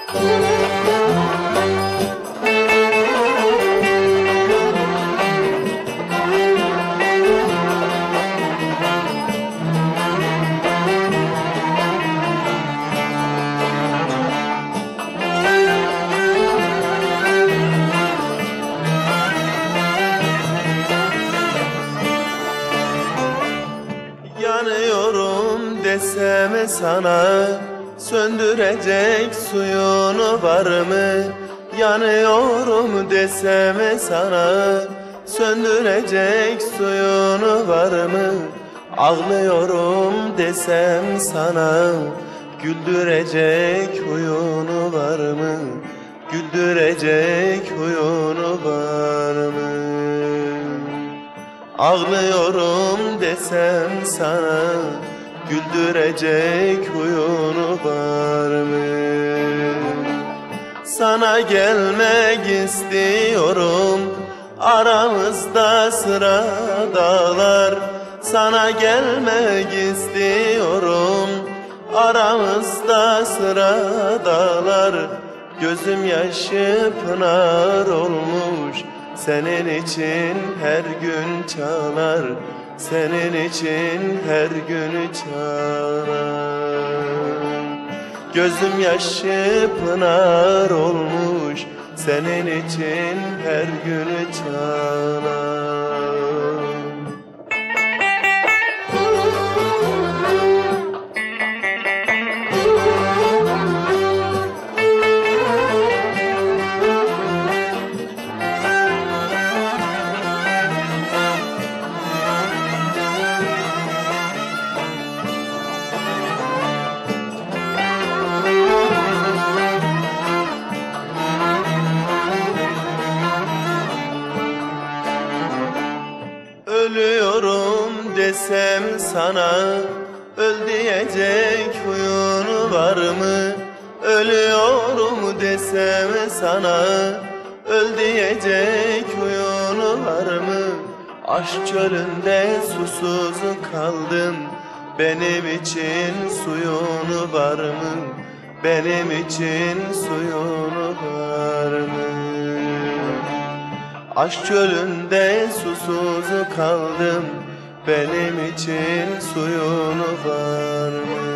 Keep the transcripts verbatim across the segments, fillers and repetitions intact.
Yanıyorum desem sana, söndürecek suyun var mı? Yanıyorum desem sana, söndürecek suyun var mı? Ağlıyorum desem sana, güldürecek huyunu var mı? Güldürecek huyunu var mı? Ağlıyorum desem sana, güldürecek huyunu var mı? Sana gelmek istiyorum, aramızda sıra dağlar. Sana gelmek istiyorum, aramızda sıra dağlar. Gözüm yaşı pınar olmuş, senin için her gün çalar, senin için her gün çalar. Gözüm yaşı pınar olmuş, senin için her gün çalar. Ölüyorum desem sana, öl diyecek huyun var mı? Ölüyorum desem sana, öl diyecek huyun var mı? Aşk çölünde susuz kaldım, benim için suyun var mı? Benim için suyun var mı? Aşk çölünde susuz kaldım, benim için suyun var mı?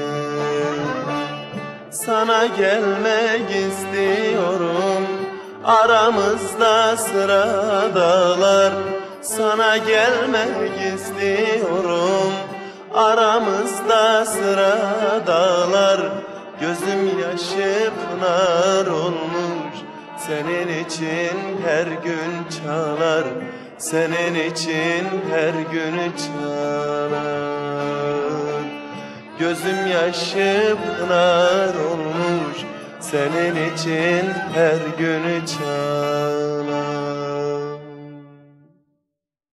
Sana gelmek istiyorum, aramızda sıra dağlar. Sana gelmek istiyorum, aramızda sıra dağlar. Gözüm yaşı pınar olmuş, senin için her gün çalar, senin için her gün çalar. Gözüm yaşı pınar olmuş, senin için her gün çalar.